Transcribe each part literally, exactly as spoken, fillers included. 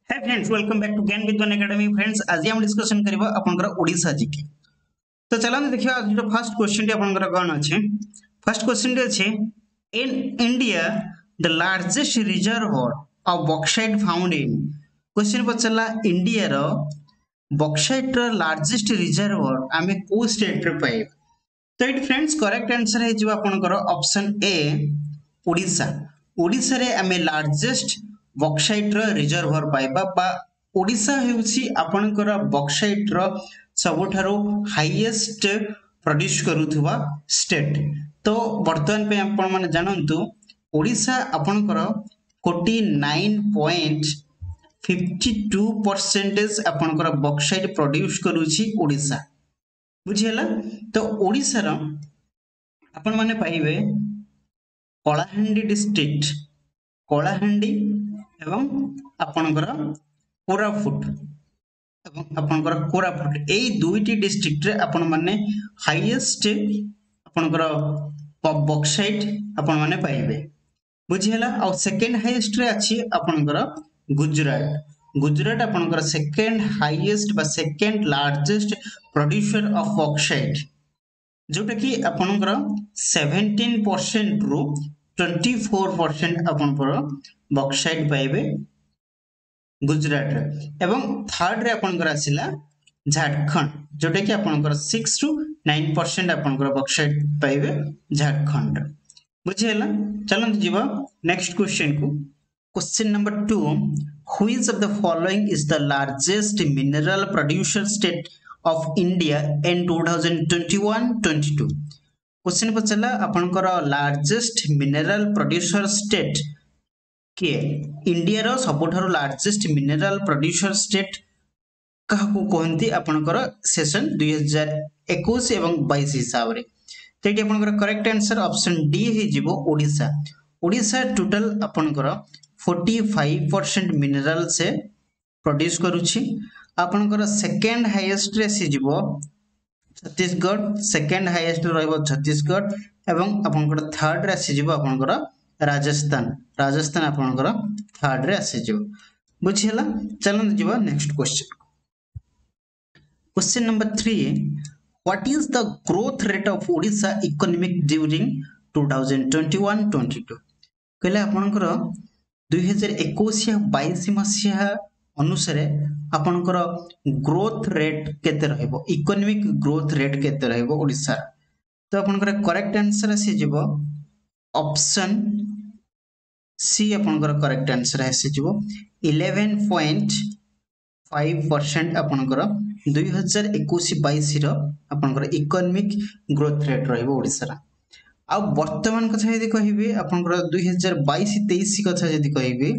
Hi friends, welcome back to Gyan Vidwan academy. Friends, आज हम discussion करबा आपनकर ओडिसा जीके। तो चलो देखियो आज जो फर्स्ट क्वेश्चन टी आपनकर कोन अछि। फर्स्ट क्वेश्चन टी अछि, in India the largest reservoir of bauxite found in. Question पचला इंडिया रो बॉक्साइट रो लार्जेस्ट रिजर्वोयर आमे को स्टेट रे पाइ। तो इट फ्रेंड्स करेक्ट आंसर है जो आपनकर ऑप्शन ए ओडिसा। ओडिसा रे आमे लार्जेस्ट बॉक्साइट रो रिजर्वोयर पाइबा बा ओडिसा हेउची आपनकर बॉक्साइट रो सबठारो हाईएस्ट प्रोड्यूस करूथुवा स्टेट। तो वर्तमान पे आपण माने जानंतु ओडिसा आपनकर उनचास पॉइंट पाँच दो परसेंटेज आपनकर बॉक्साइट प्रोड्यूस करूची ओडिसा। बुझियला। तो ओडिसा रो आपण माने पाइबे कलाहांडी डिस्ट्रिक्ट, कलाहांडी एवं आपनकर कोरापुट एवं आपनकर कोरापुट एई दुईटी डिस्ट्रिक्ट रे आपण माने हाईएस्ट आपनकर बॉक्साइट आपण माने पाइबे। बुझियला। और सेकंड हाईएस्ट रे अछि आपनकर गुजरात। गुजरात आपनकर सेकंड हाईएस्ट बा second largest producer of bauxite, जोटा कि आपनकर सत्रह परसेंट रु चौबीस परसेंट आपनकर बॉक्साइट पाइबे गुजरात रे। एवं थर्ड रे आपनकर आसिला झारखंड, जोटा कि आपनकर छह रु नौ परसेंट आपनकर बॉक्साइट पाइबे झारखंड। बुझियला। चलन जीवा नेक्स्ट क्वेश्चन को। Question number two, which of the following is the largest mineral producer state of India in two thousand twenty one twenty two. Question पचला आपनकर लार्जेस्ट मिनरल प्रोड्यूसर स्टेट के India रो सबठारो लार्जेस्ट मिनरल प्रोड्यूसर स्टेट काहकु कहंती आपनकर session दो हज़ार इक्कीस एवं बाईस हिसाब रे। तो ये आपनकर करेक्ट आंसर ऑप्शन डी हे जिवो ओडिसा। ओडिसा टोटल आपनकर पैंतालीस परसेंट मिनरल से प्रोड्यूस करूची। आपनकर सेकंड हाईएस्ट रे से जिवो छत्तीसगढ़, सेकंड हाईएस्ट रहइबो छत्तीसगढ़ एवं आपनकर थर्ड रे से जिवो आपनकर राजस्थान। राजस्थान आपनकर थर्ड रे से जिवो। बुझियला। चलन जिवो next question. Question number three, what is the growth rate of Odisha economic during twenty twenty-one twenty-two? कहले आपनकर दो हज़ार इक्कीस या बाईस मसिया अनुसार आपनकर ग्रोथ रेट केते रहइबो, इकोनॉमिक ग्रोथ रेट केते रहइबो ओडिसा। तो आपनकर करेक्ट आंसर आसी जिवो ऑप्शन सी। आपनकर करेक्ट आंसर आसी जिवो ग्यारह पॉइंट पाँच परसेंट आपनकर दो हज़ार इक्कीस बाईस रो आपनकर इकोनॉमिक ग्रोथ रेट रहइबो ओडिसा। आ वर्तमान कथा यदि कहिबे आपनकर दो हज़ार बाईस तेईस कथा यदि कहिबे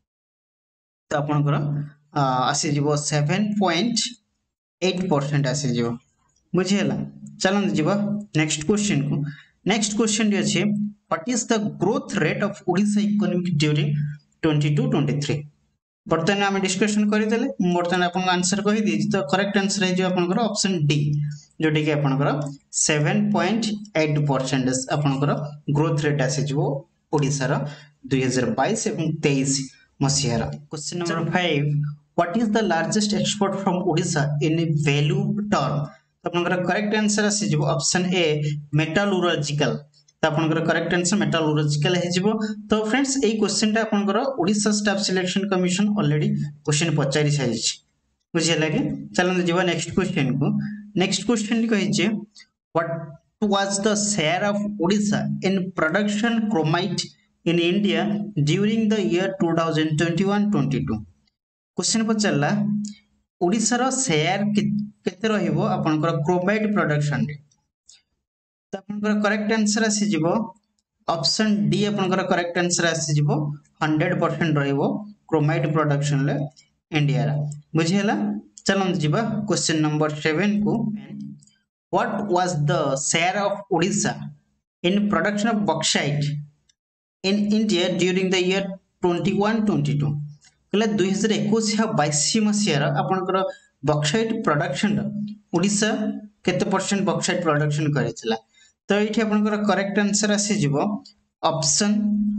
तो आपनकर आसी जिवो सात पॉइंट आठ परसेंट आसी जिवो। बुझियला। चलन जिवो नेक्स्ट क्वेश्चन को। नेक्स्ट क्वेश्चन जे अछि, what is the growth rate of Odisha economic during twenty two twenty three. बर्तमान आम डिस्कशन करदेले बर्तमान आपन आंसर कहि दी। तो करेक्ट आंसर है जो आपनकर ऑप्शन डी, जोटा कि आपनकर सात पॉइंट आठ परसेंट आपनकर ग्रोथ रेट आसी जो ओडिसा रो दो हज़ार बाईस एवं तेईस मसिया रो। Question number five, what is the largest export from Odisha in value term. तो आपनकर करेक्ट आंसर आसी जो ऑप्शन ए मेटालर्जिकल। तो आपनकर करेक्ट आंसर मेटालर्जिकल हे जिवो। तो फ्रेंड्स एई क्वेश्चन टा आपनकर Odisha staff selection commission already question पचारि सारि छी। बुझियला कि। चलन जिवो नेक्स्ट क्वेश्चन को। नेक्स्ट क्वेश्चन कहि छै, what was the share of Odisha in production chromite in India during the year two thousand twenty one twenty two. Question पचला ओडिसा रो शेयर केते रहिबो आपनकर क्रोमाइट प्रोडक्शन रे। तो आपनकर करेक्ट आंसर आसी जिवो ऑप्शन डी। आपनकर करेक्ट आंसर आसी जिवो सौ परसेंट रहिबो क्रोमाइट प्रोडक्शन ले इंडिया रा। बुझियला। चलन जिबा क्वेश्चन नंबर सेवन को। What was the share of Odisha in production of bauxite in India during the year twenty one twenty two. कहले दो हज़ार इक्कीस या बाईस मसिया आपनकर बॉक्साइट प्रोडक्शन ओडिशा केते परसेंट बॉक्साइट प्रोडक्शन करितला। तो ये आपनकर करेक्ट आंसर आसी जिवो ऑप्शन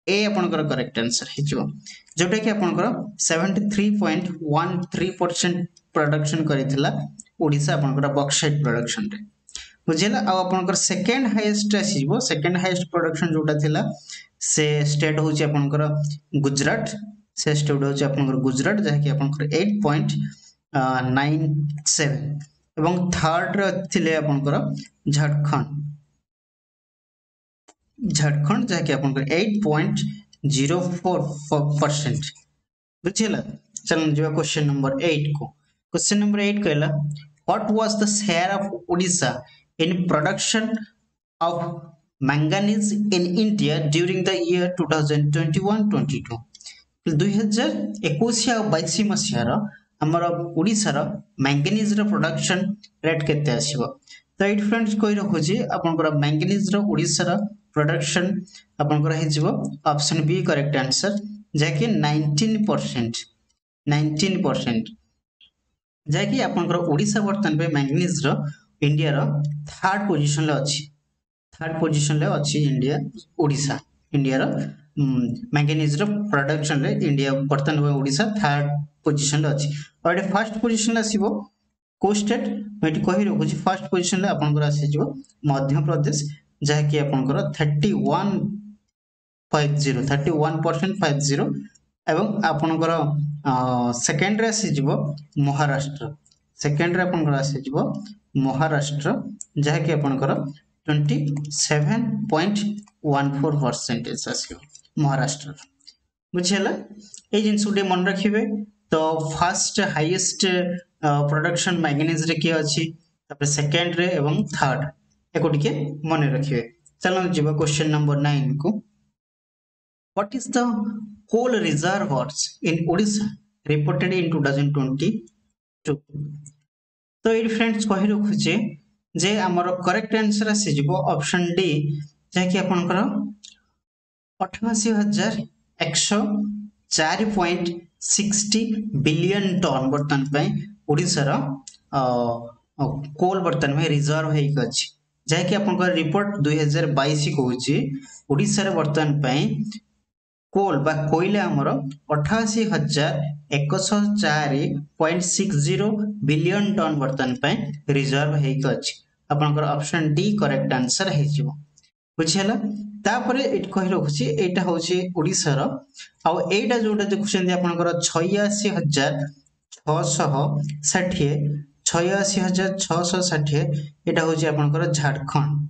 ए आपनकर करेक्ट आंसर हे जो जोटा कि आपनकर seventy three point one three percent production करिथिला ओडिसा आपनकर बॉक्साइट प्रोडक्शन रे बुझिला आ आपनकर सेकंड हाईएस्ट आसीबो सेकंड हाईएस्ट प्रोडक्शन जोटा थिला से स्टेट होची आपनकर गुजरात से स्टेट होची आपनकर गुजरात जहा कि आपनकर एट पॉइंट नाइन सेवन एवं थर्ड रे थिले आपनकर झारखंड झारखंड जहा कि आपनकर eight point zero four percent बुझिला चलन जो क्वेश्चन नंबर एट को क्वेश्चन नंबर एट कहला what was the share of Odisha in production of manganese in India during the year twenty twenty one twenty two दो हज़ार इक्कीस या बाईस मसिया रो हमर ओडिसा रो मैंगनीज रो प्रोडक्शन रेट केते आसीबो तो एट फ्रेंड्स कोइ रखु छी आपनकर मैंगनीज रो ओडिसा रो प्रोडक्शन आपनकर हे जिवो ऑप्शन बी करेक्ट आंसर जाकि नाइंटीन परसेंट नाइंटीन परसेंट जाकि आपनकर ओडिसा वर्तन पे मैंगनीज रो इंडिया रो थर्ड पोजीशन ले अछि थर्ड पोजीशन ले अछि इंडिया ओडिसा इंडिया रो मैंगनीज रो प्रोडक्शन ले इंडिया वर्तन पे ओडिसा थर्ड पोजीशन ले अछि और फर्स्ट पोजीशन आसीबो को स्टेट मैं कहि रखु छी फर्स्ट पोजीशन ले आपनकर आसी जिवो मध्य प्रदेश जहा कि आपनकर thirty one fifty thirty one percent fifty एवं आपनकर सेकंड रे आसी जिवो महाराष्ट्र सेकंड रे आपनकर आसी जिवो महाराष्ट्र जहा कि आपनकर twenty seven point one four percent आसी महाराष्ट्र बुझिला ए जिंस उडे मन रखिबे तो फर्स्ट हाईएस्ट प्रोडक्शन मैंगनीज रे के अछि तापर सेकंड रे एवं थर्ड एको टिके मन रखिबे चलो जिबा क्वेश्चन नंबर नाइन को what is the coal reservoirs in Odisha reported in twenty twenty-two तो ये फ्रेंड्स कहि रखु छे जे हमर करेक्ट आंसर आसी जिवो ऑप्शन डी जे कि आपनकर अठासी हज़ार एक सौ चार point six zero billion ton बर्तन पे ओडिसा रो कोल बर्तन में रिजर्व है अछि जे कि आपनकर रिपोर्ट दो हज़ार बाईस कहूची ओडिसा रे बर्तन पे कोल बा कोयला हमर अठासी हजार एक सौ चार point six zero billion ton बर्तन पे रिजर्व है अछि आपनकर ऑप्शन डी करेक्ट आंसर है जिवो बुझिला तापरे एट कहि रखुची एटा होची ओडिसा रो आ एटा जोटा देखुछन आपनकर छियासी हजार छह सौ साठ छियासी हजार छह सौ साठ एटा होची आपनकर झारखंड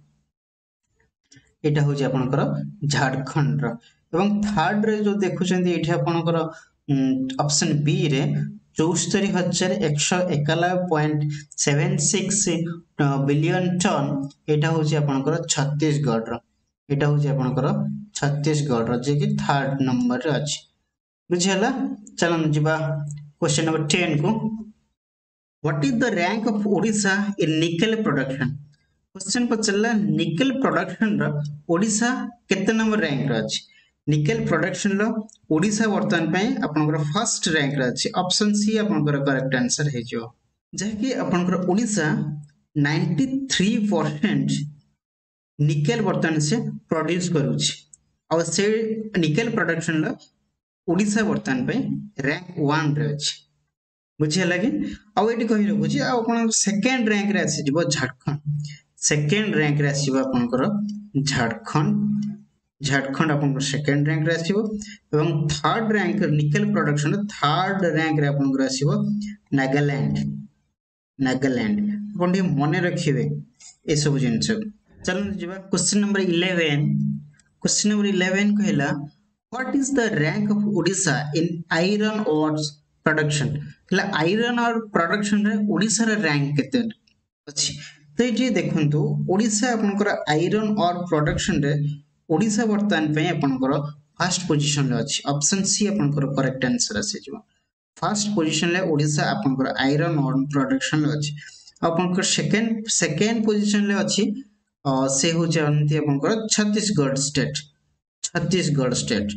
एटा होची आपनकर झारखंड रो एवं थर्ड रे जो देखुछन एठी आपनकर ऑप्शन बी रे चौस्तरी हजार एक सौ इक्यानवे point seven six billion ton एटा होची आपनकर छत्तीसगढ़ रो एटा होची आपनकर छत्तीसगढ़ रो जे कि थर्ड नंबर रे अछि बुझिला चलन जिबा क्वेश्चन नंबर टेन को what is the rank of Odisha in nickel production question पचला निकेल प्रोडक्शन रो ओडिशा केते नंबर रैंक रे अछि निकेल प्रोडक्शन लो ओडिशा वर्तमान पे आपनकर फर्स्ट रैंक रे अछि ऑप्शन सी आपनकर करेक्ट आंसर हे जो जे कि आपनकर ओडिशा तिरानवे परसेंट निकेल वर्तमान से प्रोड्यूस करूछि और से निकेल प्रोडक्शन लो ओडिशा वर्तमान पे रैंक वन रे अछि बुझे लगे आ एटी कहि रखु छी आ आपन सेकंड रैंक रे अछि जिवो झारखंड सेकंड रैंक रे अछि आपनकर झारखंड झारखंड अपन सेकंड रैंक रे आसीबो एवं third rank nickel production third rank रे अपन आसीबो नागालैंड नागालैंड अपन मन रखिबे ए सब जिंस चलन जिबा question number eleven question number eleven कहला what is the rank of Odisha in iron ores production हला आयरन और प्रोडक्शन रे ओडिशा रे रैंक केते अछि तो ये देखंतु ओडिशा आपनकर आयरन और प्रोडक्शन रे ओडिशा वर्तमान पे आपनकर फर्स्ट पोजीशन ले अछि ऑप्शन सी आपनकर करेक्ट आंसर आसे जो फर्स्ट पोजीशन ले ओडिशा आपनकर आयरन और प्रोडक्शन ले अछि आपनकर सेकंड सेकंड पोजीशन ले अछि से हो जानती आपनकर छत्तीसगढ़ स्टेट छत्तीसगढ़ स्टेट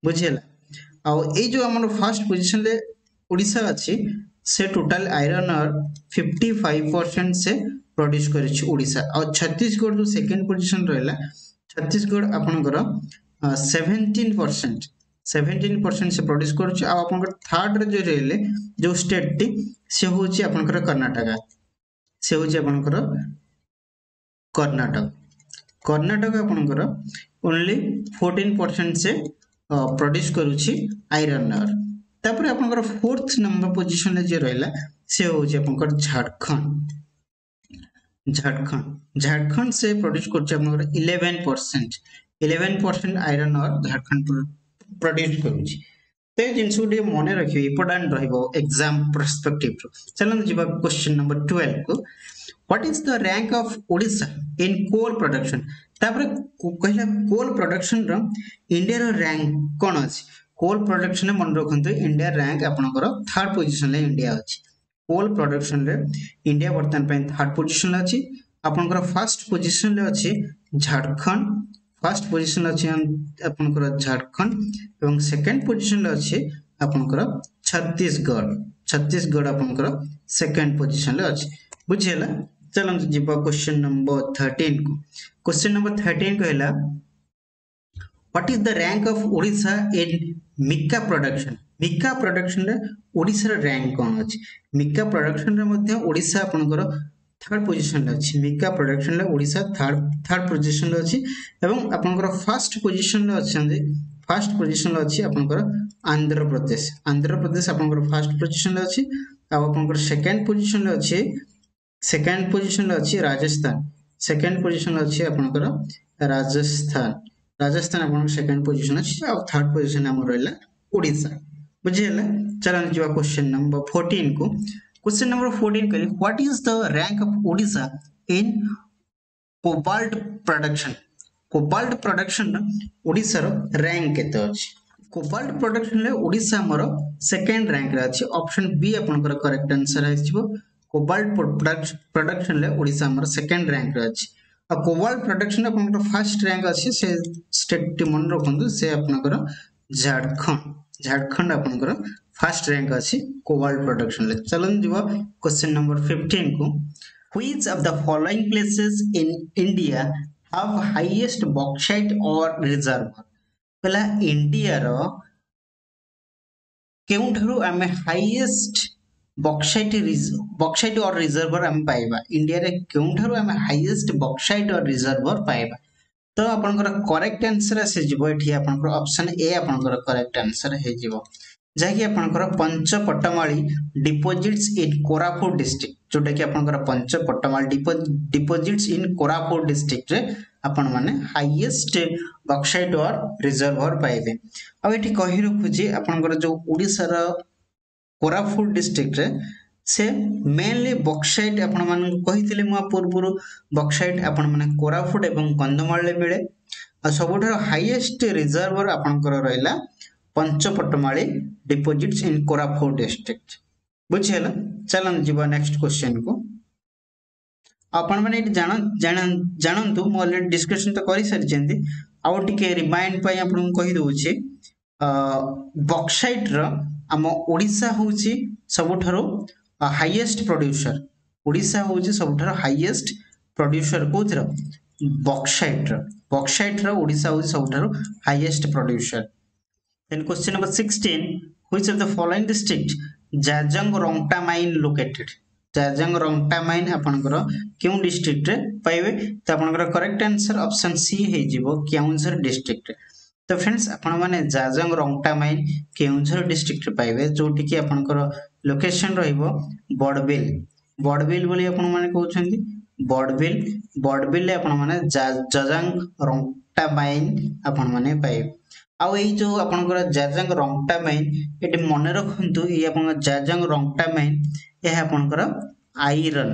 बुझिला आ ए जो हमर फर्स्ट पोजीशन ले ओडिशा अछि से टोटल आयरन और पचपन परसेंट से प्रोड्यूस करै छी ओडिशा और छत्तीसगढ़ जो सेकंड पोजीशन रहला छत्तीसगढ़ आपनकर सेवेन्टीन परसेंट सेवेन्टीन परसेंट से प्रोड्यूस करुच्चे आप थर्ड जो रही जो स्टेट टी से हूँ आपंकर कर्णाटक से हूँ आपंकर कर्णाटक कर्णाटक आपंकर ओनली फोर्टीन परसेंट से प्रोड्यूस करुच्ची आयरन और तापर आपंकर फोर्थ नंबर पोजीशन जो रहा से हूँ आपंकर झारखंड झारखंड झारखंड से प्रोड्यूस कर eleven percent eleven percent iron ore Jharkhand produce करुच्ची तो ये जिनस को मन रखिए इंपोर्टेंट रहिबो एग्जाम पर्सपेक्टिव चलो जी क्वेश्चन नंबर ट्वेल्व को what is the rank of Odisha in coal production तापर कहला कोल प्रोडक्शन रो इंडिया रो रैंक कोन अछि कोल प्रोडक्शन मन रखंतु इंडिया रैंक आपनकर थर्ड पोजीशन ले इंडिया अछि कोल प्रोडक्शन रे इंडिया वर्तमान पे थर्ड पोजीशन ले अछि आपनकर फर्स्ट पोजीशन ले अछि झारखंड फर्स्ट पोजीशन ले अछि आपनकर झारखंड एवं सेकंड पोजीशन ले अछि आपनकर छत्तीसगढ़ छत्तीसगढ़ आपनकर सेकंड पोजीशन ले अछि बुझियला चलो जीवा क्वेश्चन नंबर थर्टीन को क्वेश्चन नंबर थर्टीन कहला what is the rank of Odisha in mica production mica production रे ओडिशा रो रैंक कोन अछि मिका प्रोडक्शन रे मध्ये ओडिशा आपनकर थर्ड पोजीशन ले अछि मिका प्रोडक्शन ले ओडिशा थर्ड थर्ड पोजीशन ले अछि एवं आपनकर फर्स्ट पोजीशन ले अछि फर्स्ट पोजीशन ले अछि आपनकर आंध्र प्रदेश आंध्र प्रदेश आपनकर फर्स्ट पोजीशन ले अछि आ आपनकर सेकंड पोजीशन ले अछि सेकंड पोजीशन ले अछि राजस्थान सेकंड पोजीशन ले अछि आपनकर राजस्थान राजस्थान आपनकर सेकंड पोजीशन अछि आ थर्ड पोजीशन हमर रहला ओडिशा बुझियला चलो जीवा क्वेश्चन नंबर फोर्टीन को क्वेश्चन नंबर फोर्टीन कहले what is the rank of Odisha in cobalt production cobalt production Odisha रो रैंक केते अछि कोबाल्ट प्रोडक्शन ले ओडिशा हमर सेकंड रैंक रे अछि ऑप्शन बी आपनकर करेक्ट आंसर आइछबो कोबाल्ट प्रोडक्शन ले ओडिशा हमर सेकंड रैंक रे अछि आ कोबाल्ट प्रोडक्शन आपनकर फर्स्ट रैंक अछि से स्टेट मन रखंतु से आपनकर झारखंड झारखंड आपनकर फर्स्ट रैंक अछि कोबाल्ट प्रोडक्शन ले चलो जीवा क्वेश्चन नंबर फिफ्टीन को which of the following places in India have highest bauxite ore reserve पहला इंडिया रो केउठरु आमे highest bauxite bauxite ore reservoir आम पाइबा इंडिया रे केउठरु आमे हाईएस्ट बॉक्साइट और रिजर्वर पाइबा तो आपनकर करेक्ट आंसर से जीवो एठी आपनकर ऑप्शन ए आपनकर करेक्ट आंसर हे जीवो जाकि आपनकर Panchpatmali deposits in Koraput district जोटा कि आपनकर Panchpatmali deposits in Koraput district रे आपण माने हाईएस्ट बॉक्साइट और रिजर्वर पाइबे आ एठी कहि रखुची आपनकर जो ओडिसा रा कोरापुट डिस्ट्रिक्ट रे से मेनली बॉक्साइट आपण मान कहिथिले म पूर्वरु बॉक्साइट आपण माने कोरापुट एवं कंधमाल ले मिले आ सबुठार हाईएस्ट रिजर्वर आपनकर रहला Panchpatmali deposits in Koraput district बुझियला चलन जीवा नेक्स्ट क्वेश्चन को आपण माने जान जान जानंतु म ऑलरेडी डिस्कशन तो करि सर जेंदी आ टिके रिमाइंड पई आपण कहि दोछि बॉक्साइट रो आम ओडिशा होउची सबुठारो हाईएस्ट प्रोड्यूसर ओडिशा होउची सबुठारो हाईएस्ट प्रोड्यूसर कोथरो बॉक्साइट रो बॉक्साइट रो ओडिशा होउची सबुठारो highest producer then question number sixteen which of the following district Jajang Rungta mine located Jajang Rungta mine आपनकर केउ डिस्ट्रिक्ट रे पाइबे त आपनकर करेक्ट आंसर ऑप्शन सी हे जिवो केउंझर डिस्ट्रिक्ट तो फ्रेंड्स आपण माने जाजंग रोंगटा माइन केउंझर डिस्ट्रिक्ट रे पाइबे जोटी कि आपनकर लोकेशन रहइबो बडबिल बडबिल बोली आपण माने कहउछन्ती बडबिल बडबिल ले आपण माने जाजंग रोंगटा माइन आपण माने पाइबे आ एई जो आपनकर जाजंग रोंगटा माइन एटी मने रखंतु ए आपण जाजंग रोंगटा माइन ए आपनकर आयरन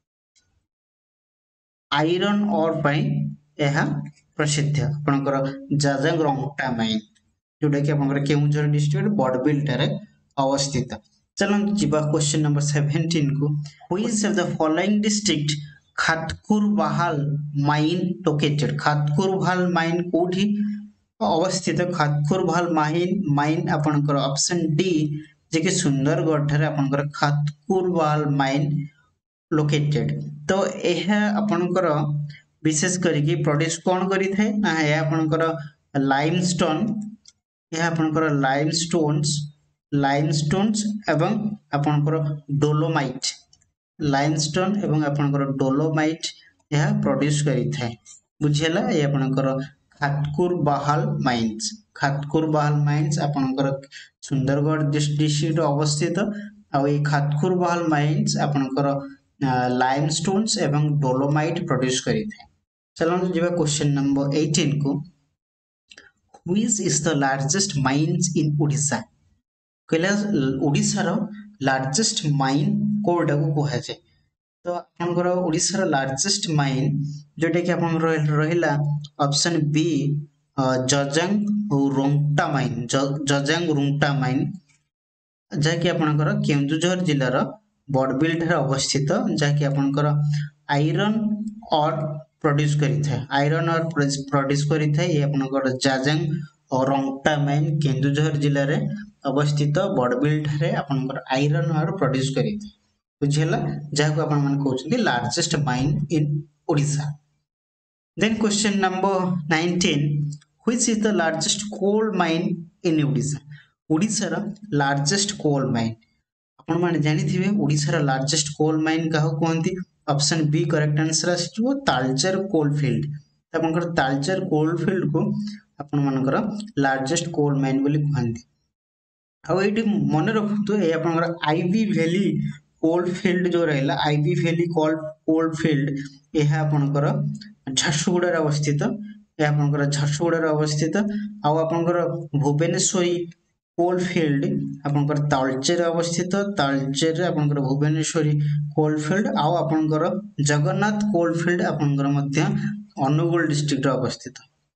आयरन और पई एहा प्रसिद्ध आपनकर जाजंग रोंगटा माइन जोटा कि आपनकर केउंझर डिस्ट्रिक्ट बडबिल टारे अवस्थित चलन जीवा क्वेश्चन नंबर सेवेंटीन को which of the following district Khatkurbahal mine located Khatkurbahal mine कोठी अवस्थित खातकुरबाहाल माइन माइन आपनकर ऑप्शन डी जे कि सुंदरगढ़ ठारे आपनकर खातकुरबाहाल माइन लोकेटेड तो एहा आपनकर विशेष करी कि प्रोड्यूस कोन करी थाए ना है आपनकर लाइमस्टोन यह आपनकर लाइमस्टोन्स लाइमस्टोन्स एवं आपनकर डोलोमाइट लाइमस्टोन एवं आपनकर डोलोमाइट यह प्रोड्यूस करि थाए बुझियला ये आपनकर खातकुर बहाल माइंस खातकुर बहाल माइंस आपनकर सुंदरगढ़ डिस्ट्रिक्ट अवस्थित आ ये खातकुर बहाल माइंस आपनकर लाइमस्टोन्स एवं डोलोमाइट प्रोड्यूस करि थाए चलो जीवा क्वेश्चन नंबर अठारह को which is the largest mines in Odisha कहला ओडिशा रो लार्जेस्ट माइन कोडा को कहा जाए तो आपनकर ओडिशा रो लार्जेस्ट माइन जोटा कि आपन रहिला option B Jajang Rungta mine Jajang Rungta mine जहाँकि आपनकर केन्दुझर जिलार बड़बिल ठारे अवस्थित जहाँकि आपनकर आयरन और प्रोड्यूस करि थाए आयरन और प्रोड्यूस करि थाए ये आपनकर जाजंग और रंगटा माइन केन्दुझर जिले में अवस्थित बड़बिल ठारे आपनकर आयरन और प्रोड्यूस करि थाए बुझियला जहाँ को आपन मन कहउछन्ती largest mine in Odisha then question number nineteen which is the largest coal mine in Odisha Odisha रा लार्जेस्ट कोल माइन आपण माने जानि थिबे ओडिशा रा लार्जेस्ट कोल माइन काहो कहंती ऑप्शन बी करेक्ट आंसर आछियो तालचेर कोल फील्ड आपनकर तालचेर कोल फील्ड को आपण मानकर लार्जेस्ट कोल माइन बोली कहंती आ एटी मन रखतु ए आपनकर आईवी वैली कोल फील्ड जो रहला Ib valley coal coal field यह आपनकर झारसुगुड़ा रे अवस्थित ए आपनकर झारसुगुड़ा रे अवस्थित आ आपनकर भुवनेश्वरी कोल फील्ड आपनकर तालचेर अवस्थित तालचेर रे आपनकर भुवनेश्वरी कोल फील्ड आ आपनकर जगन्नाथ कोल फील्ड आपनकर मध्य अनुगुल डिस्ट्रिक्ट रे अवस्थित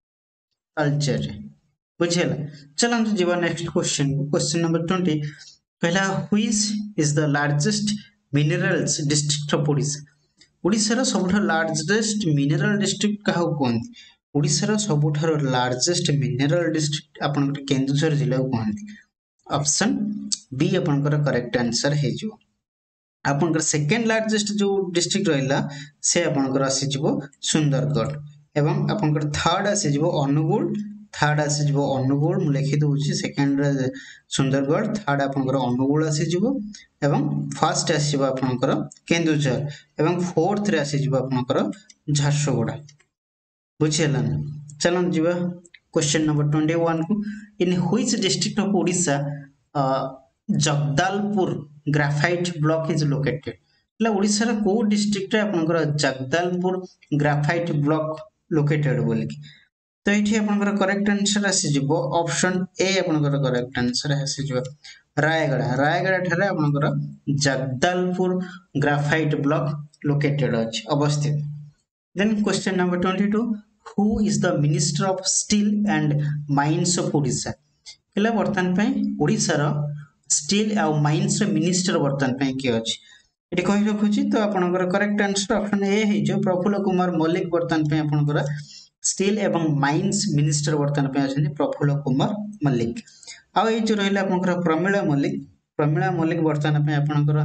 तालचेर रे बुझियला चलो हम जीवा next question question number twenty कहला which is the largest minerals district of Odisha Odisha रो सबठा लार्जेस्ट मिनरल डिस्ट्रिक्ट काहो कोंती ओडिशा रो सबठा लार्जेस्ट मिनरल डिस्ट्रिक्ट आपनकर केन्दुझर जिला को कहंती ऑप्शन बी आपनकर करेक्ट आंसर हे जो आपनकर सेकंड लार्जेस्ट जो डिस्ट्रिक्ट रहला से आपनकर आसी जिवो सुंदरगढ़ एवं आपनकर थर्ड आसी जिवो अनुगुल थर्ड आसी जिवो अनुगुल मु लिखि दोछि सेकंड रे सुंदरगढ़ थर्ड आपनकर अनुगुल आसी जिवो एवं फर्स्ट आसी जिवो आपनकर केन्दुझर एवं फोर्थ रे आसी जिवो आपनकर झारसुगुड़ा बुझियला चलो जीवा क्वेश्चन नंबर ट्वेंटी वन को in which district of Odisha Jagdalpur graphite block is located ला ओडिशा रा को डिस्ट्रिक्ट रे आपनकर जगदलपुर ग्राफाइट ब्लॉक लोकेटेड बोली तो एठी आपनकर करेक्ट आंसर आसी जिवो ऑप्शन ए आपनकर करेक्ट आंसर आसी जिवो रायगढ़ रायगढ़ ठारे आपनकर जगदलपुर ग्राफाइट ब्लॉक लोकेटेड अछि अवस्थित then question number twenty two who is the minister of steel and mines of Odisha केला वर्तमान पे ओडिसा रो स्टील आ माइंस रो मिनिस्टर वर्तमान पे के अछि एटी कहि रखुची तो आपनकर करेक्ट आंसर ऑप्शन ए हे जो प्रफुल्ल कुमार मल्लिक वर्तमान पे आपनकर स्टील एवं माइंस मिनिस्टर वर्तमान पे अछन प्रफुल्ल कुमार मल्लिक आ ए जो रहला आपनकर प्रमिला मल्लिक प्रमिला मल्लिक वर्तमान पे आपनकर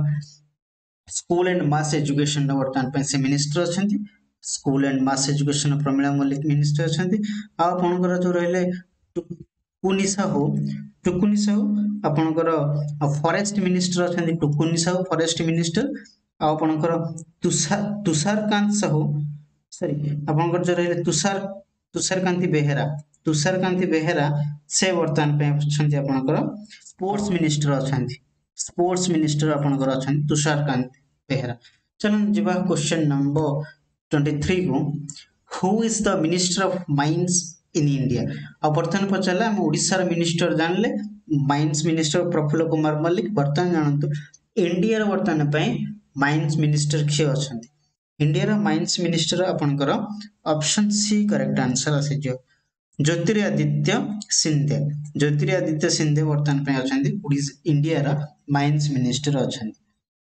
स्कूल एंड मास एजुकेशन वर्तमान पे से मिनिस्टर अछन school and mass education Pramila Mallick minister अछंती आ आपनकर जो रहले टुकुनी साहू टुकुनी साहू आपनकर फॉरेस्ट मिनिस्टर अछंती टुकुनी साहू फॉरेस्ट मिनिस्टर आ आपनकर तुषार तुषारकांत साहू सॉरी आपनकर जो रहले तुषार तुषारकांती बेहेरा तुषारकांती बेहेरा से वर्तमान पे अछंती आपनकर स्पोर्ट्स मिनिस्टर अछंती स्पोर्ट्स मिनिस्टर आपनकर अछंती तुषारकांत बेहेरा चलो जीवा क्वेश्चन नंबर ट्वेंटी थ्री को who is the minister of mines in India अब बर्तमान पचाला हम ओडिसा रा मिनिस्टर जानले माइंस मिनिस्टर प्रफुल्ल कुमार मल्लिक बर्तमान जानतु इंडिया रा बर्तमान पे माइंस मिनिस्टर किए अछंती इंडिया रा माइंस मिनिस्टर आपनकर ऑप्शन सी करेक्ट आंसर आसे जो ज्योतिरादित्य सिंधिया ज्योतिरादित्य सिंधिया बर्तमान पे अछंती ओडिसा इंडिया रा माइंस मिनिस्टर अछंती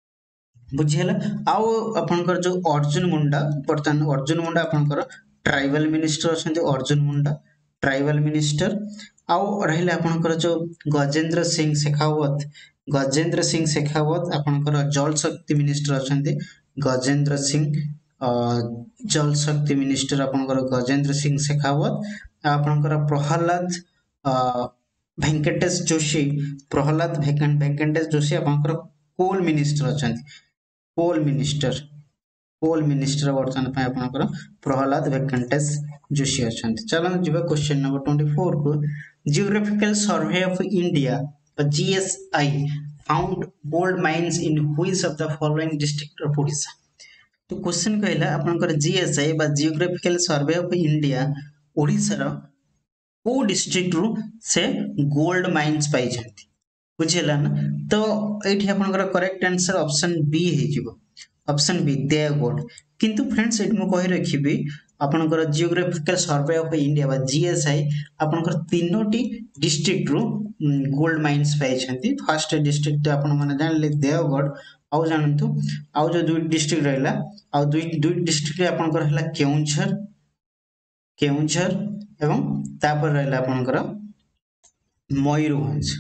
बुझियला आउ आपनकर जो अर्जुन मुंडा बर्तमान अर्जुन मुंडा आपनकर ट्राइबल मिनिस्टर अछंती अर्जुन मुंडा ट्राइबल मिनिस्टर आउ रहिले आपनकर जो गजेंद्र सिंह शेखावत गजेंद्र सिंह शेखावत आपनकर जल शक्ति मिनिस्टर अछंती गजेंद्र सिंह जल शक्ति मिनिस्टर आपनकर गजेंद्र सिंह शेखावत आपनकर प्रहलाद वेंकटेश जोशी प्रहलाद वेंकटेश जोशी आपनकर कोल मिनिस्टर अछंती कोल मिनिस्टर कोल मिनिस्टर वर्तमान पे आपनकर प्रहलाद वेंकटेश जोशी अछंती। चलो जिबा क्वेश्चन नंबर चौबीस को geographical survey of India GSI found gold mines in which of the following district of Odisha. तो क्वेश्चन कहला आपनकर जीएसआई बा geographical survey of India Odisha रो को डिस्ट्रिक्ट रु से गोल्ड माइंस पाई छथि बुझिला ना। तो एठी आपनकर करेक्ट आंसर ऑप्शन बी हे जिवो ऑप्शन बी देवगढ़। किंतु फ्रेंड्स एठी म कहि रखिबी आपनकर जियोग्राफिकल सर्वे ऑफ इंडिया बा जीएसआई आपनकर तीनोटी डिस्ट्रिक्ट रु गोल्ड माइंस पाई छथि। फर्स्ट डिस्ट्रिक्ट आपन माने जानले देवगढ़ आउ जानंतु आउ जो दुई डिस्ट्रिक्ट रहला आउ दुई दुई डिस्ट्रिक्ट आपनकर हला केउंझर केउंझर एवं तापर रहला आपनकर मयूरभंज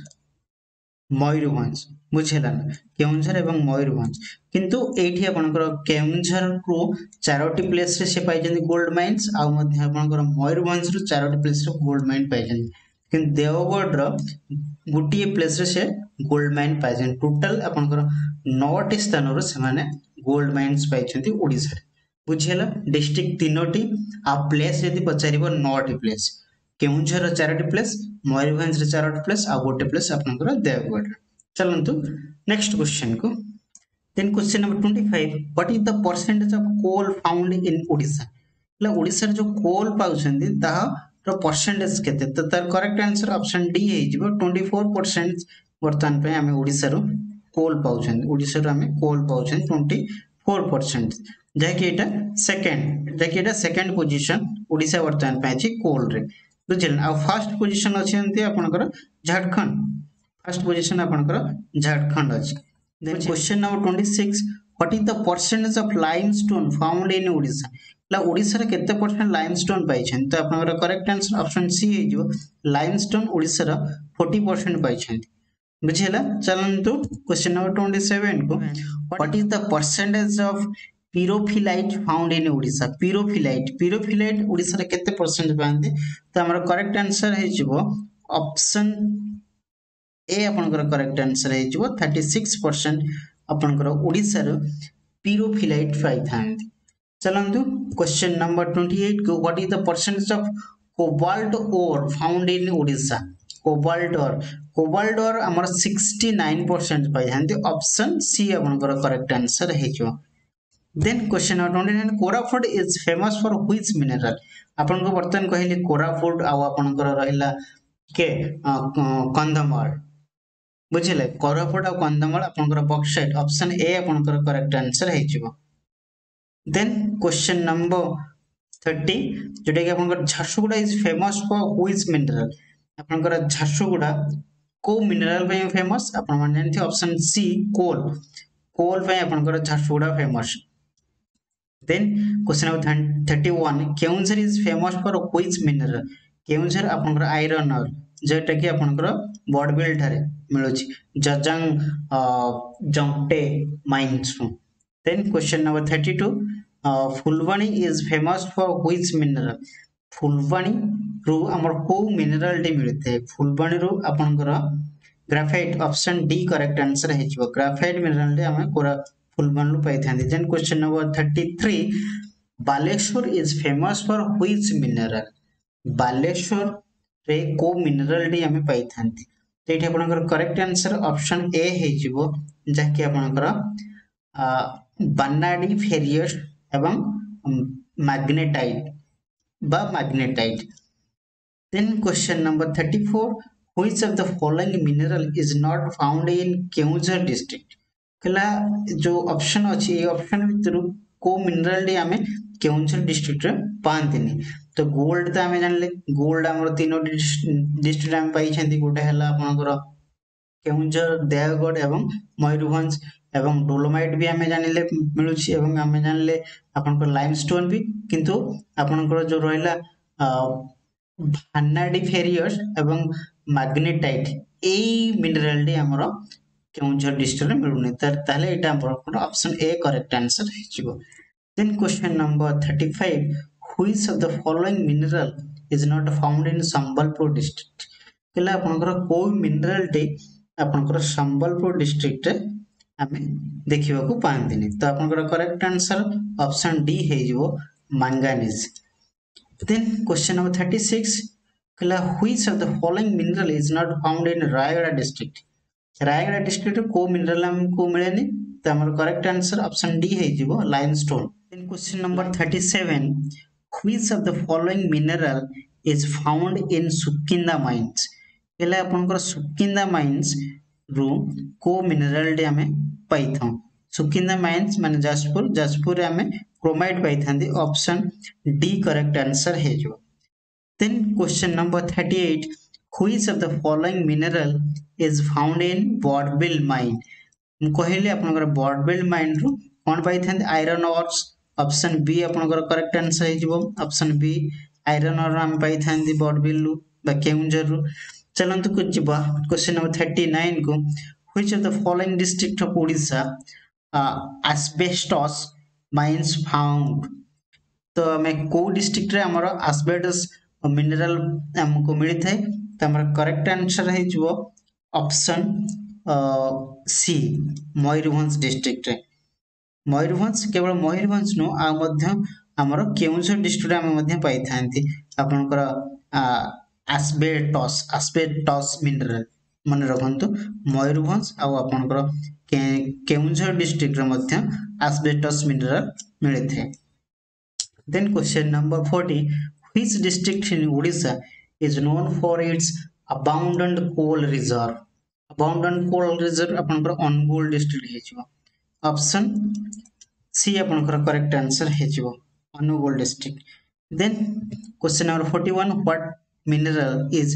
मयूरभंज बुझेला ना केउंझर एवं मयूरभंज। किंतु एठी आपनकर केउंझर को चारोटी प्लेस रे से पाई जंदी गोल्ड माइंस आ मध्ये आपनकर मयूरभंज रो चारोटी प्लेस रे गोल्ड माइन पाई जंदी। किंतु देवगढ़ रो गुटी प्लेस रे से गोल्ड माइन पाई जंदी। टोटल आपनकर नौ टी स्थान रो से माने गोल्ड माइंस पाई छथि ओडिसा रे बुझेला। डिस्ट्रिक्ट तीनोटी आ प्लेस यदि पचारिबो नौ टी प्लेस केउंझर रो चारोटी प्लेस मयूरभंज रो चारोटी प्लेस आ गोटे प्लेस आपनकर देवगढ़। चलंतु नेक्स्ट क्वेश्चन को देन क्वेश्चन नंबर पच्चीस what is the percentage of coal found in Odisha. ला ओडिसा रे जो कोल पाउछंदी ता रो परसेंटेज केते तो तार करेक्ट आंसर ऑप्शन डी हे जिवो चौबीस परसेंट वर्तमान पे हमें ओडिसा रो कोल पाउछंदी ओडिसा रो हमें कोल पाउछंदी चौबीस परसेंट जाके एटा सेकंड जाके एटा सेकंड पोजीशन ओडिसा वर्तमान पे अछि कोल रे बुझिल। आ फर्स्ट पोजीशन अछि आपनकर झारखंड फर्स्ट पोजीशन आपनकर झारखंड अछि। देन क्वेश्चन नंबर छब्बीस what is the percentage of limestone found in Odisha. ला ओडिसा रे केते परसेंट लाइमस्टोन पाइ छन तो आपनकर करेक्ट आंसर ऑप्शन सी हे जो लाइमस्टोन ओडिसा रा चालीस परसेंट पाइ छन बुझिला। चलंतु क्वेश्चन नंबर सत्ताईस को what is the percentage of pyrophyllite found in Odisha. pyrophyllite pyrophyllite Odisha रे केते परसेंट पांते तो हमर करेक्ट आंसर हे जिवो ऑप्शन ए आपनकर करेक्ट आंसर हे जिवो छत्तीस परसेंट आपनकर ओडिसा रे pyrophyllite पाइ थांती। चलंतु क्वेश्चन नंबर अट्ठाईस को what is the percentage of cobalt ore found in Odisha. Cobalt ore cobalt ore हमर उनहत्तर परसेंट पाइ थांती ऑप्शन सी आपनकर करेक्ट आंसर हे जिवो। Then question number twenty-nine Koraput is famous for which mineral। आपन को बर्तन कहले कोरापुट आ आपन को रहला के कंधमाल बुझिले कोरापुट आ कंधमाल आपन को बॉक्साइट ऑप्शन ए आपन को करेक्ट आंसर हे जिवो। देन क्वेश्चन नंबर तीस जोटा कि आपन को Jharsuguda is famous for which mineral. आपन को झारसुगुड़ा को मिनरल पे फेमस आपन मान जानथि ऑप्शन सी कोल कोल पे आपन को Jharsuguda famous. Then question number thirty-one Keonjhar is famous for which mineral। Keonjhar आपनकर आयरन और जेटा कि आपनकर बॉडबिल ठारे मिलुछि जजंग जंगटे mines. Then question number thirty-two Phulbani is famous for which mineral। Phulbani रु हमर को मिनरल टी मिलते फुलवाणी रु आपनकर graphite option D correct answer हे जिवो ग्राफाइट मिनरल टी हम कोरा फुलवाणी पाई थांती। Then question number thirty-three Baleswar is famous for which mineral. Baleswar रे को मिनरल टी हमें पाई थांती तो एठी आपनकर करेक्ट आंसर ऑप्शन ए हे जिवो जाकि आपनकर बानाडी फेरियस एवं मैग्नेटाइट बा magnetite. Then question number thirty-four which of the following mineral is not found in Keonjhar district. कला जो ऑप्शन अछि ए ऑप्शन भितर को मिनरल डी हमें केउंझर डिस्ट्रिक्ट रे पांतिनी तो गोल्ड तो हमें जानले गोल्ड हमर तीनो डिस्ट्रिक्ट हम पाई छथि गोटे हला आपनकर केउंझर देवगढ़ एवं मयूरभंज एवं डोलोमाइट भी हमें जानले मिलुछि एवं हमें जानले आपनकर लाइमस्टोन भी किंतु आपनकर जो रहला भानाडी फेरियस एवं मैग्नेटाइट ए मिनरल डी हमर केउंझर डिस्ट्रिक्ट में मिलुनी ताले एटा हमर ऑप्शन ए करेक्ट आंसर हे जिवो। Then question number thirty-five which of the following mineral is not found in Sambalpur district कहला आपनकर को मिनरल टे आपनकर संबलपुर डिस्ट्रिक्ट रे आमे देखिबा को पांतिनी तो आपनकर करेक्ट आंसर ऑप्शन डी हे जो manganese then question number thirty-six कहला which of the following mineral is not found in Rayagada district Rayagada district को मिनरल हमको मिलेनी तो हमर करेक्ट आंसर ऑप्शन डी हे जो limestone then question number thirty-seven which of the following mineral is found in Sukinda mines कहला आपनकर Sukinda mines रु को मिनरल डे हमें पाइथौ सुकिंदा माइंस माने जाजपुर जाजपुर रे हमें क्रोमाइट पाइथांदी ऑप्शन डी करेक्ट आंसर है जो then question number thirty-eight which of the following mineral is found in Bordville mine मु कहले आपनकर बॉर्डबिल माइन रु कोन पाइथांदी आयरन ऑर्स ऑप्शन बी आपनकर करेक्ट आंसर है जो ऑप्शन बी आयरन ऑर हम पाइथांदी बॉर्डबिल रु बा केउंजर रु चलंतु कुछ जिबा क्वेश्चन नंबर thirty-nine को which of the following district of Odisha uh, asbestos mines found तो हमें को डिस्ट्रिक्ट रे हमर asbestos मिनरल हमको मिली थाए तो हमर करेक्ट आंसर है जो ऑप्शन सी मयूरभंज डिस्ट्रिक्ट रे मयूरभंज केवल मयूरभंज नो आ मध्य हमर केउंझर डिस्ट्रिक्ट रे हम मध्य पाई थांती आपनकर asbestos asbestos mineral मन रखंतु मयूरभंज आ आपनकर केउंझर डिस्ट्रिक्ट रे मध्य asbestos mineral मिले थे then question number forty which district in Odisha is known for its abundant coal reserve abundant coal reserve आपनकर अनुगुल डिस्ट्रिक्ट हे छिवो ऑप्शन सी आपनकर करेक्ट आंसर हे छिवो Angul district then question number forty-one what mineral is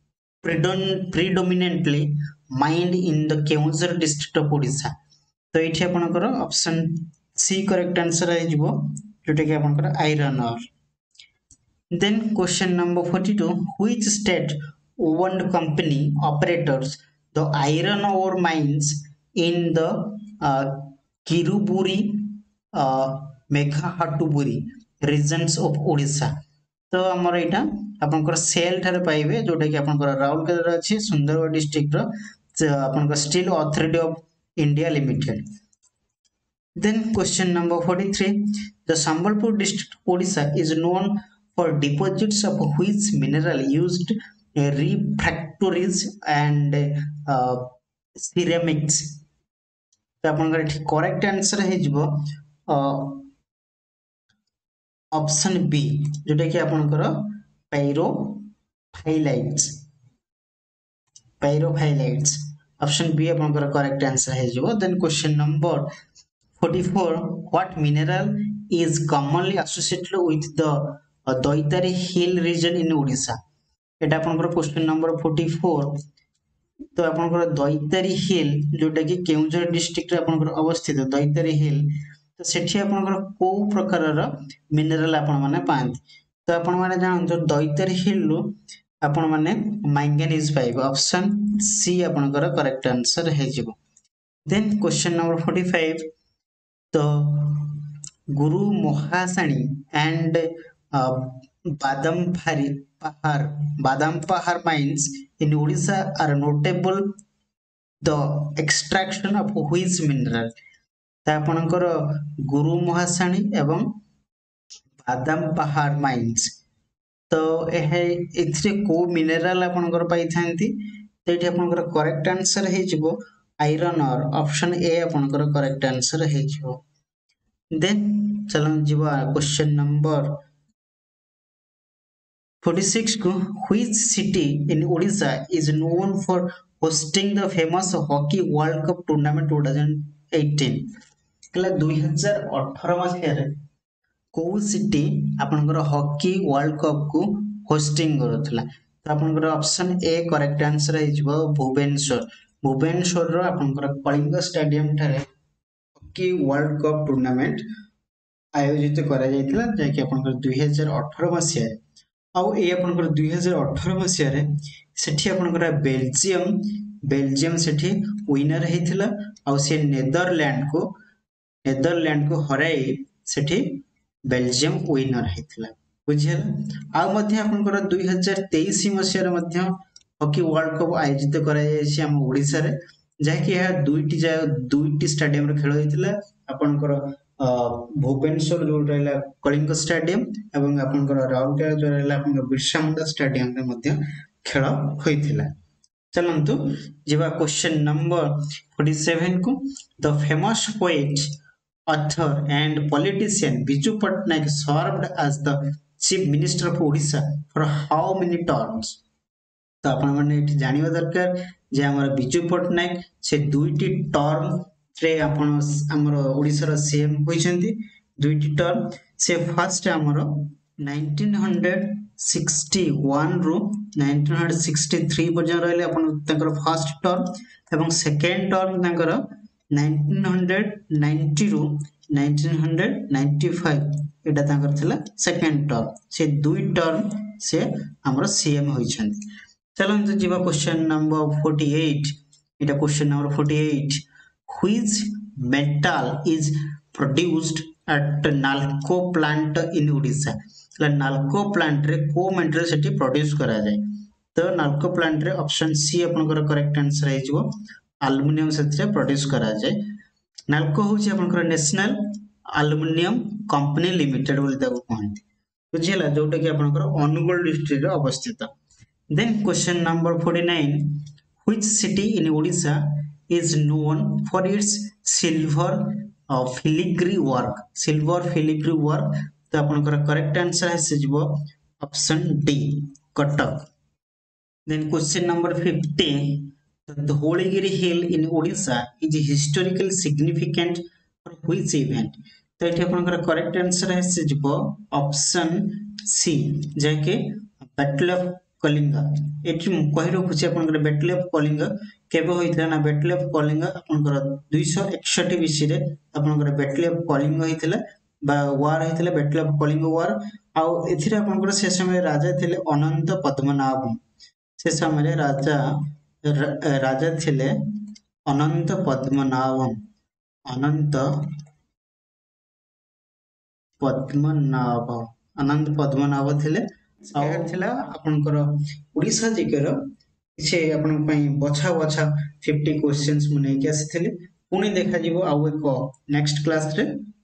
predominantly mined in the Keonjhar district of Odisha तो एठी आपनकर option C correct answer है जिवो जोटा कि आपनकर iron ore then question number forty-two which state owned company operators the iron ore mines in the uh, Kiruburi uh, Meghahatuburi regions of Odisha तो हमर एटा आपनकर सेल थारे पाइबे जोटा कि आपनकर राउरकेला रे अछि सुंदरगढ़ डिस्ट्रिक्ट रो आपनकर steel authority of India limited then question number forty-three the Sambalpur district Odisha is known for deposits of which mineral used uh, refractories and uh, ceramics तो आपनकर करेक्ट आंसर है जिवो ऑप्शन बी जोटा कि आपनकर pyrophyllites pyrophyllites option B आपनकर correct answer है जो then question number forty-four what mineral is commonly associated with the uh, Doitari hill region in Odisha एटा आपनकर क्वेश्चन नंबर forty-four तो आपनकर दैतारी हिल जोटा कि केउंझर डिस्ट्रिक्ट रे आपनकर अवस्थित दैतारी हिल तो सेठी आपनकर को प्रकार रो मिनरल आपन माने पांत तो आपन माने जानतो दैतारी हिल लो आपन माने मैंगनीज पाइबो ऑप्शन सी आपनकर करेक्ट आंसर है जिवो देन क्वेश्चन नंबर forty-five तो गुरु महासाणी एंड बादाम फारी पहाड़ Badampahar mines in Odisha are notable the extraction of which mineral ता आपनकर गुरु महासाणी एवं बादाम पहाड़ माइंस तो एहे एथरे को मिनरल आपनकर पाई थांती तो एठी आपनकर करेक्ट आंसर हे जिवो आयरन और ऑप्शन ए आपनकर करेक्ट आंसर हे जिवो देन चलन जिवो क्वेश्चन नंबर forty-six को which city in Odisha is known for hosting the famous hockey world cup tournament twenty eighteen कला two thousand eighteen मसिया रे को सिटी आपनकर हॉकी वर्ल्ड कप को होस्टिंग करथला तो आपनकर ऑप्शन ए करेक्ट आंसर है जिवो भुवनेश्वर भुवनेश्वर रो आपनकर कलिंग स्टेडियम थारे हॉकी वर्ल्ड कप टूर्नामेंट आयोजित करा जायतिला जे कि आपनकर two thousand eighteen मसिया आउ ए आपनकर two thousand eighteen मसिया रे सेठी आपनकर बेल्जियम बेल्जियम सेठी विनर हेथिला आउ से नेदरलैंड को नेदरलैंड को हराई सेठी बेल्जियम विनर हेथिला बुझिहला आ मध्ये आपनकर दो हज़ार तेईस मसिया रे मध्ये हॉकी वर्ल्ड कप आयोजित करा जायछि हम ओडिसा रे जाकि यह दुईटी दुईटी स्टेडियम रे खेल होइतिला आपनकर भुवनेश्वर जो रहला कलिंग स्टेडियम एवं आपनकर राउरकेला जो रहला आपनकर बिरसा मुंडा स्टेडियम रे मध्ये खेल होइतिला चलंतु जेबा क्वेश्चन नंबर सैंतालीस को the famous poet author and politician Biju Patnaik served as the chief minister of Odisha for how many terms तो आपण माने एठी जानिबा दरकार जे हमर बिजू पटनायक से दुईटी टर्म रे आपण हमर ओडिसा रो सीएम होइछंती दुईटी टर्म से फर्स्ट हमर उन्नीस सौ इकसठ रो उन्नीस सौ तिरसठ पर्यंत रहले आपण तकर फर्स्ट टर्म एवं सेकंड टर्म तकर उन्नीस सौ नब्बे रो उन्नीस सौ पचानवे एटा तकर थिला सेकंड टर्म से दुई टर्म से हमर सीएम होइछंती चलंतु जीवा क्वेश्चन नंबर अड़तालीस एटा क्वेश्चन नंबर अड़तालीस which metal is produced at NALCO plant in Odisha NALCO plant रे को मेटल सेठी प्रोड्यूस करा जाय तो नालको प्लांट रे ऑप्शन सी आपनकर करेक्ट आंसर है जो एल्युमिनियम सेथे प्रोड्यूस करा जाय नालको होची आपनकर नेशनल एल्युमिनियम कंपनी लिमिटेड बोली ताको कहंती बुझिला जोटा कि आपनकर अनुगुल डिस्ट्रिक्ट रे अवस्थित then question number forty-nine which city in Odisha is known for its silver uh, filigree work silver filigree work तो आपनकर करेक्ट आंसर है सिजबो option D Cuttack then question number fifty the Dholagiri hill in Odisha is historically significant for which event तो एठी आपनकर correct answer है सिजबो option C जेके बैटल ऑफ कलिंगा एठी कहि रखुछि आपनकर बैटल ऑफ कलिंगा केबे होइतला ना बैटल ऑफ कलिंगा आपनकर दो सौ इकसठ बीसी रे आपनकर बैटल ऑफ कलिंगा होइतला बा वार होइतला बैटल ऑफ कलिंगा वार आ एथिरे आपनकर से समय राजा थिले अनंत पद्मनाभ से समय राजा राजा थिले अनंत पद्मनाभ अनंत पद्मनाभ अनंत पद्मनाभ थिले और थिला आपनकर ओडिसा जिकर किछे आपन पई बछा बछा पचास क्वेश्चंस मने के आसीथिले पुनी देखा जीवो आउ एक नेक्स्ट क्लास रे